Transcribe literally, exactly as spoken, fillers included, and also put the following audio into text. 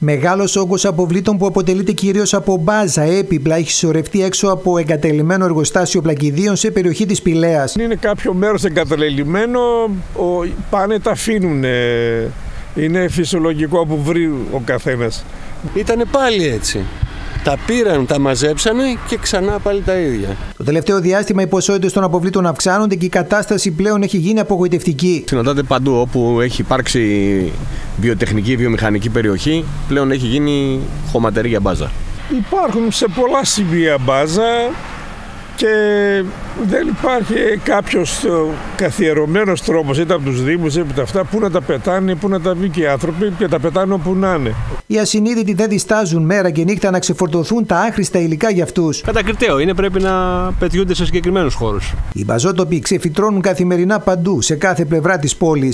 Μεγάλος όγκος αποβλήτων που αποτελείται κυρίως από μπάζα, έπιπλα, έχει συσσωρευτεί έξω από εγκατελειμμένο εργοστάσιο πλακιδίων σε περιοχή της Πηλαίας. Είναι κάποιο μέρος εγκαταλελειμμένο, πάνε τα αφήνουν. Είναι φυσιολογικό που βρει ο καθένας. Ήτανε πάλι έτσι. Τα πήραν, τα μαζέψανε και ξανά πάλι τα ίδια. Το τελευταίο διάστημα οι ποσότητες των αποβλήτων αυξάνονται και η κατάσταση πλέον έχει γίνει απογοητευτική. Συναντάτε παντού όπου έχει υπάρξει βιοτεχνική, βιομηχανική περιοχή, πλέον έχει γίνει χωματερή για μπάζα. Υπάρχουν σε πολλά σημεία μπάζα και δεν υπάρχει κάποιος καθιερωμένος τρόπος είτε από τους Δήμους είτε από αυτά που να τα πετάνε, που να τα βρει και οι άνθρωποι και τα πετάνε όπου να είναι. Οι ασυνείδητοι δεν διστάζουν μέρα και νύχτα να ξεφορτωθούν τα άχρηστα υλικά για αυτούς. Κατακριτέο είναι, πρέπει να πετιούνται σε συγκεκριμένους χώρους. Οι μπαζότοποι ξεφυτρώνουν καθημερινά παντού, σε κάθε πλευρά της πόλης.